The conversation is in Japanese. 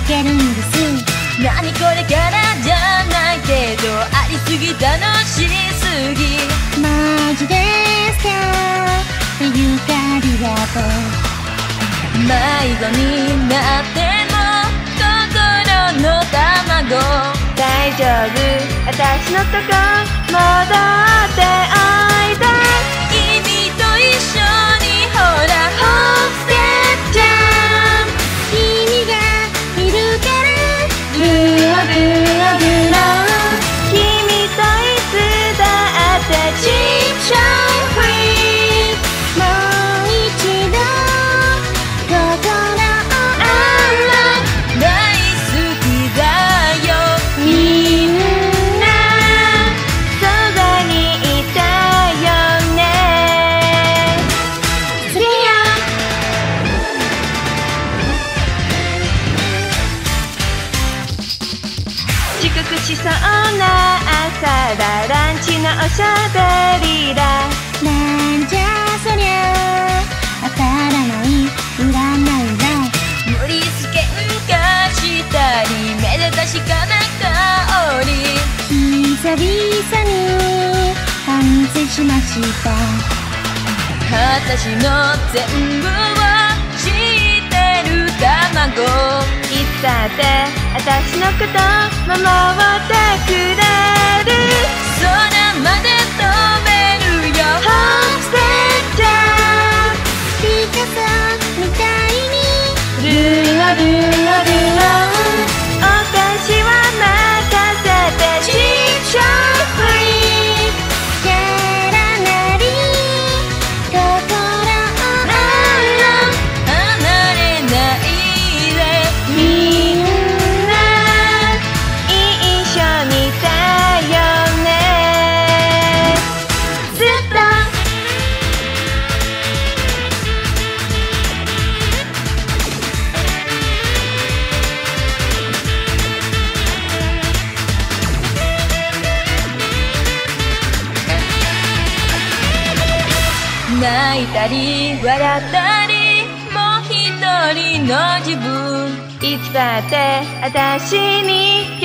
けるんです。 何これからじゃないけど、ありすぎ楽しすぎ。 マジですかっていうかありがとう。 迷子になっても心の卵。 大丈夫、私のとこ戻っておいで。 君と一緒にほらホーステッチャン。 君がいるからグログログロ。 君といつだってチーションフリー。 もう一度心を大好きだよ。 みんなそばにいたよね。 するよ。 遅刻しそうな朝だ。ランチのおしゃべりだ。 なんじゃそりゃ当たらない占いだ。 無理すけんかしたり、めでたしかな香り。 久々に反省しました。 私の全部を知ってる卵。 いつだって私のこと守ってくれる。 空まで飛べるよ。 ホーステッチャー。 ピカソみたいにルロルロルロ。お菓子は任せてチーションフリー。 やらなり心を離れないで。 みんな一緒にだよね。ずっと泣いたり笑ったり、もう一人の自分。 いつだって私に